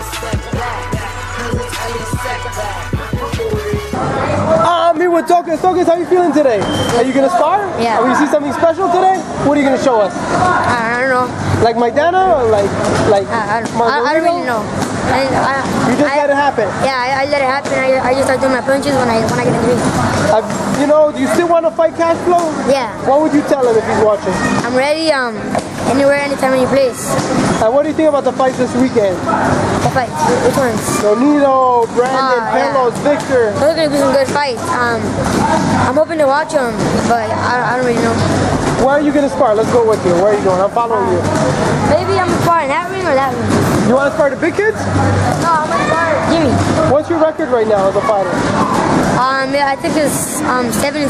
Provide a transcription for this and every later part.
I'm here with Toquez. Toquez, how are you feeling today? Are you gonna spar? Yeah. Are we see something special today? What are you gonna show us? I don't know. Like Maidana or like I don't really know. You just let it happen. Yeah, I let it happen. I just start doing my punches when I get in the ring. You know, do you still want to fight Cash Flow? Yeah. What would you tell him if he's watching? I'm ready. Anywhere, anytime, any place. And what do you think about the fights this weekend? The fights? Which ones? Donito, Brandon, Pelos, yeah. Victor. Those are gonna be some good fights. I'm hoping to watch them, but I don't really know. Where are you gonna spar? Let's go with you. Where are you going? I'm following you. Maybe I'm gonna spar in that ring or that ring. You want to spar the big kids? No, I'm gonna spar Jimmy. What's your record right now as a fighter? I think it's 7-6.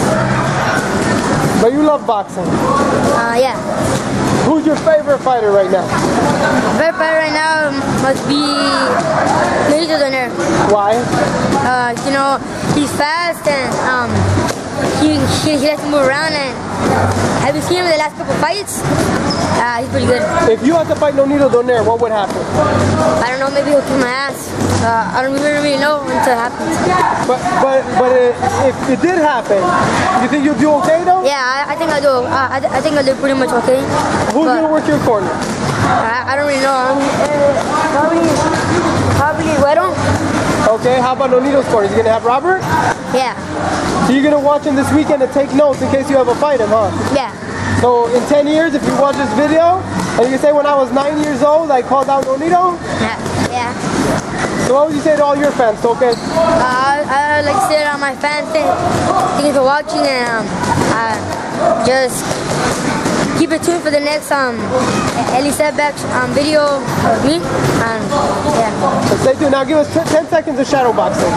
But you love boxing. Yeah. Who's your favorite fighter right now? My favorite fighter right now must be donaire. Why? You know, he's fast and he likes to move around, and have you seen him in the last couple fights? He's pretty good. If you had to fight donaire, what would happen? I don't know, maybe he'll kick my ass. I don't really know until it happens. But if it did happen, you think you'll do okay though? Yeah, I think I'll do. I think I'll do pretty much okay. Who's gonna work your corner? I don't really know. Probably Güero. Okay, how about Nonito's corner? Is he gonna have Robert? Yeah. So you're gonna watch him this weekend and take notes in case you ever fight him, huh? Yeah. So in 10 years, if you watch this video, and you can say when I was 9 years old, I called out Nonito? Yeah. So what would you say to all your fans, Toquez? I like to say to all my fans, thank you for watching, and just keep it tuned for the next Ellie Setback video of me. And yeah. So stay tuned. Now give us 10 seconds of shadow boxing.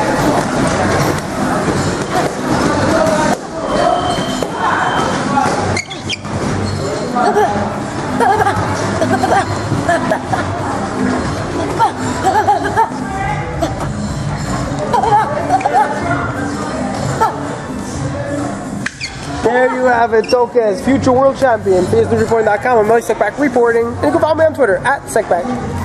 There you have it, Toquez, future world champion. ESNEWSreporting.com. I'm Secback reporting. And you can follow me on Twitter @Secback.